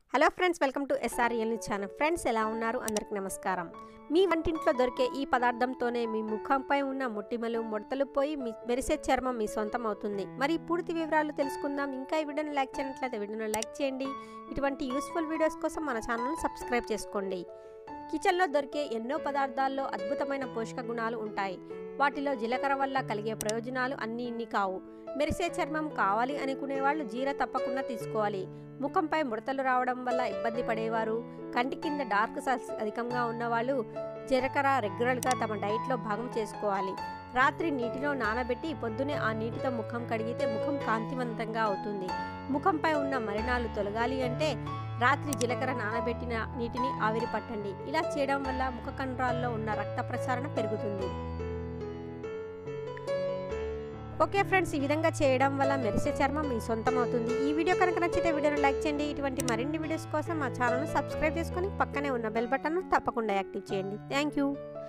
Hello friends, welcome to SRL channel. Friends, ఎలా ఉన్నారు? అందరికీ నమస్కారం. మీ వంటింట్లో దొరికే ఈ పదార్థంతోనే మీ ముఖంపై ఉన్న మొటిమలు ముడతలు పోయి మెరిసే చర్మం మీ సొంతం అవుతుంది. మరి పూర్తి వివరాలు తెలుసుకుందాం. ఇంకా ఈ వీడియోని లైక్ చేయనట్లయితే వీడియోని లైక్ చేయండి. ఇటువంటి యూస్ఫుల్ వీడియోస్ కోసం మన ఛానల్ని సబ్స్క్రైబ్ చేసుకోండి. కిచెన్లో దొరికే ఎన్నో పదార్థాల్లో అద్భుతమైన పోషక గుణాలు ఉంటాయి. వాటిలో జీలకర్ర వల్ల కలిగే ప్రయోజనాలు అన్నీ ఇన్ని కావు. మెరిసే చర్మం కావాలి అనుకునే వాళ్ళు జీరా తప్పకుండా తీసుకోవాలి. ముఖంపై ముడతలు రావడం వల్ల ఇబ్బంది పడేవారు, కంటి కింద డార్క్ సర్కిల్స్ అధికంగా ఉన్నవాళ్ళు జీలకర్ర రెగ్యులర్గా తమ డైట్లో భాగం చేసుకోవాలి. రాత్రి నీటిలో నానబెట్టి పొద్దునే ఆ నీటితో ముఖం కడిగితే ముఖం కాంతివంతంగా అవుతుంది. ముఖంపై ఉన్న మలినాలు తొలగాలి అంటే రాత్రి జీలకర్ర నానబెట్టిన నీటిని ఆవిరి పట్టండి. ఇలా చేయడం వల్ల ముఖ కండరాల్లో ఉన్న రక్త ప్రసరణ పెరుగుతుంది. ఓకే ఫ్రెండ్స్, ఈ విధంగా చేయడం వల్ల మెరిసే చర్మం మీ సొంతం అవుతుంది. ఈ వీడియో కనుక నచ్చితే వీడియోను లైక్ చేయండి. ఇటువంటి మరిన్ని వీడియోస్ కోసం మా ఛానల్ను సబ్స్క్రైబ్ చేసుకొని పక్కనే ఉన్న బెల్ బటన్ను తప్పకుండా యాక్టివ్ చేయండి. Thank you.